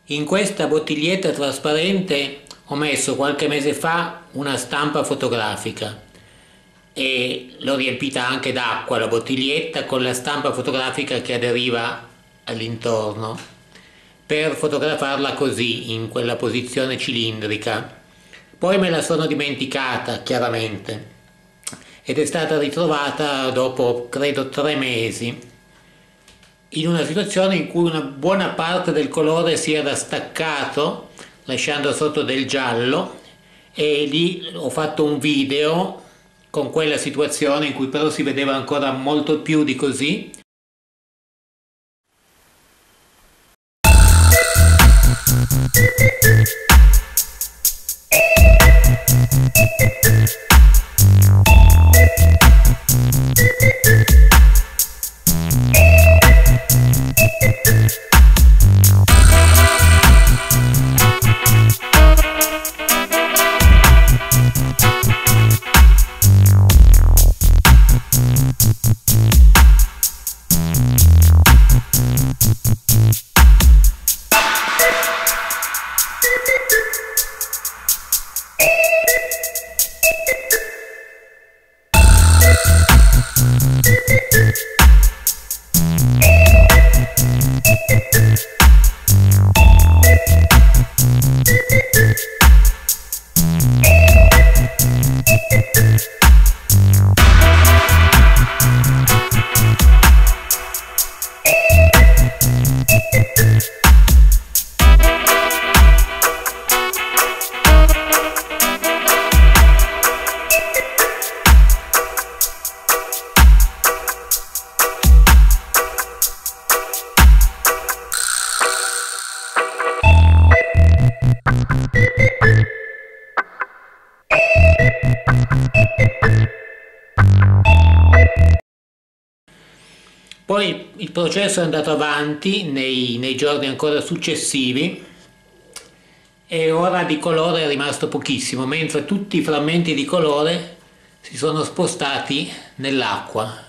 In questa bottiglietta trasparente ho messo qualche mese fa una stampa fotografica e l'ho riempita anche d'acqua la bottiglietta con la stampa fotografica che aderiva all'intorno per fotografarla così, in quella posizione cilindrica. Poi me la sono dimenticata, chiaramente, ed è stata ritrovata dopo, credo, 3 mesi, in una situazione in cui una buona parte del colore si era staccato, lasciando sotto del giallo, e lì ho fatto un video con quella situazione in cui però si vedeva ancora molto più di così. Poi il processo è andato avanti nei giorni ancora successivi e ora di colore è rimasto pochissimo, mentre tutti i frammenti di colore si sono spostati nell'acqua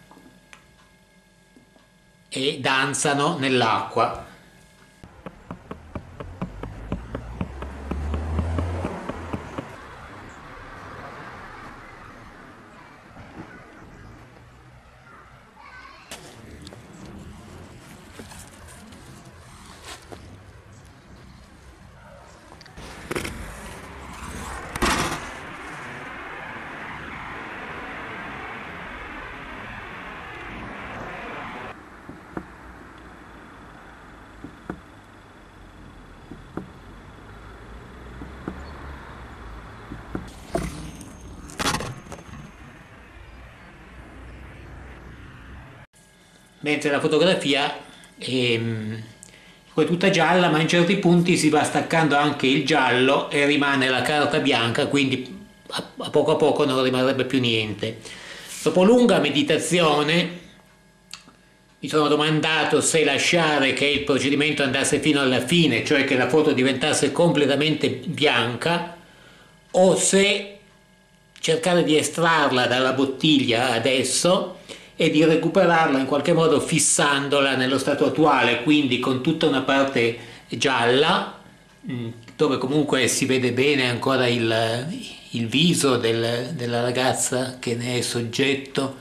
e danzano nell'acqua. Mentre la fotografia è tutta gialla, ma in certi punti si va staccando anche il giallo e rimane la carta bianca, quindi a poco non rimarrebbe più niente. Dopo lunga meditazione mi sono domandato se lasciare che il procedimento andasse fino alla fine, cioè che la foto diventasse completamente bianca, o se cercare di estrarla dalla bottiglia adesso e di recuperarla in qualche modo fissandola nello stato attuale, quindi con tutta una parte gialla, dove comunque si vede bene ancora il viso della ragazza che ne è soggetto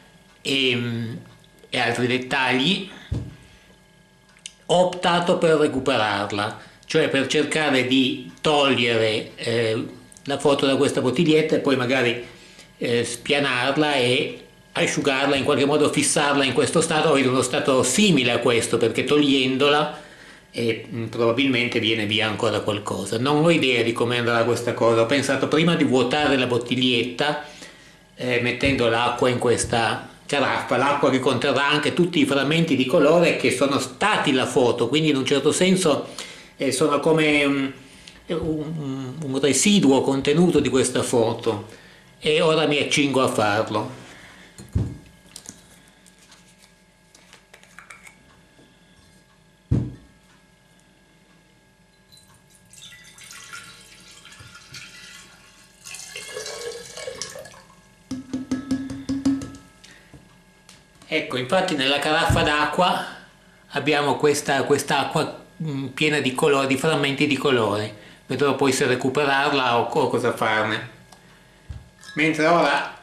e altri dettagli. Ho optato per recuperarla, cioè per cercare di togliere la foto da questa bottiglietta e poi magari spianarla e asciugarla, in qualche modo fissarla in questo stato, in uno stato simile a questo, perché togliendola probabilmente viene via ancora qualcosa. Non ho idea di come andrà questa cosa, ho pensato prima di vuotare la bottiglietta mettendo l'acqua in questa caraffa, l'acqua che conterrà anche tutti i frammenti di colore che sono stati la foto, quindi in un certo senso sono come un residuo contenuto di questa foto, e ora mi accingo a farlo. Ecco, infatti nella caraffa d'acqua abbiamo quest'acqua piena di colori, di frammenti di colore. Vedrò poi se recuperarla o cosa farne. Mentre ora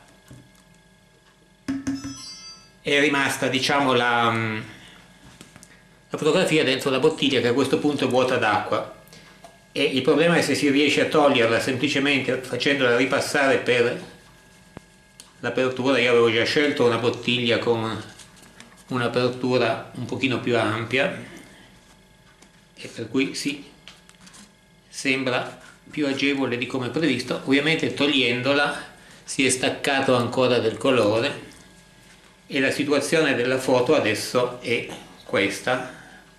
è rimasta, diciamo, la fotografia dentro la bottiglia, che a questo punto è vuota d'acqua, e il problema è se si riesce a toglierla semplicemente facendola ripassare per l'apertura. Io avevo già scelto una bottiglia con un'apertura un pochino più ampia e per cui sì, sembra più agevole di come previsto. Ovviamente togliendola si è staccato ancora del colore e la situazione della foto adesso è questa,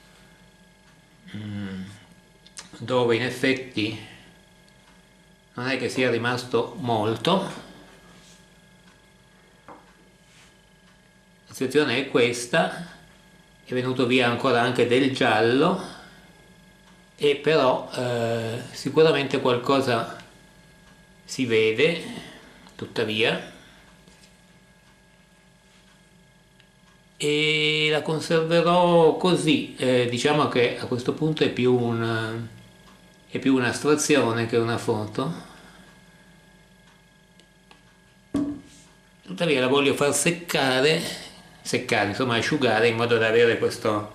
dove in effetti non è che sia rimasto molto. La situazione è questa, è venuto via ancora anche del giallo, e però sicuramente qualcosa si vede, tuttavia, e la conserverò così. Diciamo che a questo punto è più un'astrazione che una foto. Tuttavia la voglio far seccare, insomma asciugare, in modo da avere questa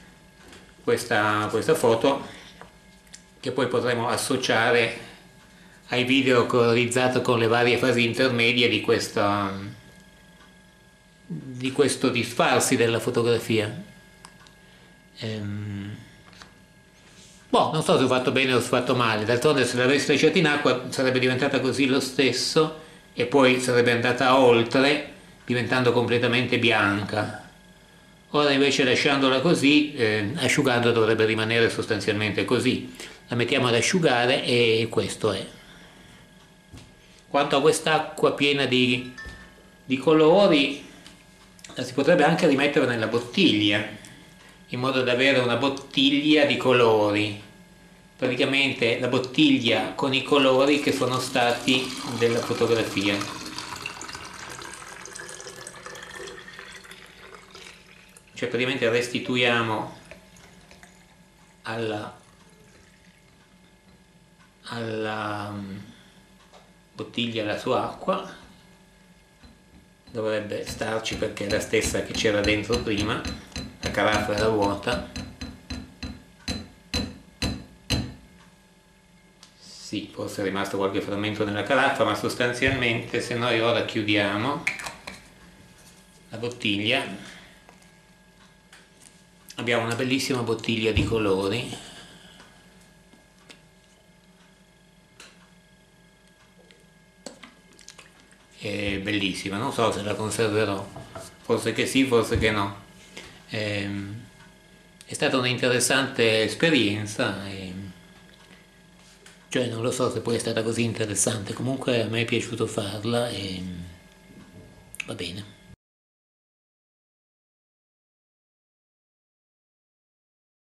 foto che poi potremo associare ai video che ho realizzato con le varie fasi intermedie di questo disfarsi della fotografia. Non so se ho fatto bene o se ho fatto male, d'altronde se l'avessi lasciata in acqua sarebbe diventata così lo stesso e poi sarebbe andata oltre, diventando completamente bianca. Ora invece lasciandola così, asciugando dovrebbe rimanere sostanzialmente così. La mettiamo ad asciugare e questo è. Quanto a quest'acqua piena di colori, la si potrebbe anche rimettere nella bottiglia, in modo da avere una bottiglia di colori, praticamente la bottiglia con i colori che sono stati della fotografia. Cioè praticamente restituiamo alla bottiglia la sua acqua, dovrebbe starci perché è la stessa che c'era dentro prima, la caraffa era vuota. Sì, forse è rimasto qualche frammento nella caraffa, ma sostanzialmente se noi ora chiudiamo la bottiglia abbiamo una bellissima bottiglia di colori. È bellissima, non so se la conserverò, forse che sì, forse che no. È stata un'interessante esperienza, cioè non lo so se poi è stata così interessante, comunque a me è piaciuto farla e va bene.